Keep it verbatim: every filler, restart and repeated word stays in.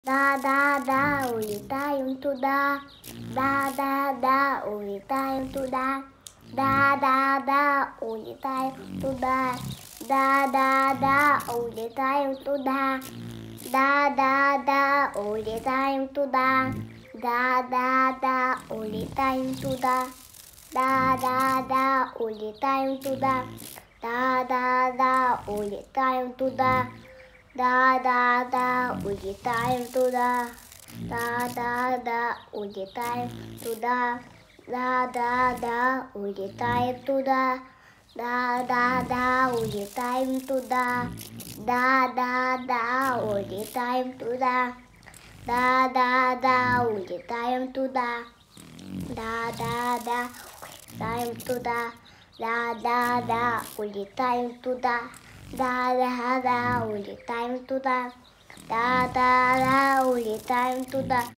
Да-да-да, улетаем туда. Да-да-да, улетаем туда. Да-да-да, улетаем туда. Да-да-да, улетаем туда. Да-да-да, улетаем туда. Да-да-да, улетаем туда. Да-да-да, улетаем туда. Да-да-да, улетаем туда. Да-да-да, улетаем туда. Да-да-да, улетаем туда. Да-да-да, улетаем туда. Да-да-да, улетаем туда. Да-да-да, улетаем туда. Да-да-да, улетаем туда. Да-да-да, улетаем туда. Да-да-да, улетаем туда. Да-да-да, улетаем туда. Да-да-да, улетаем туда.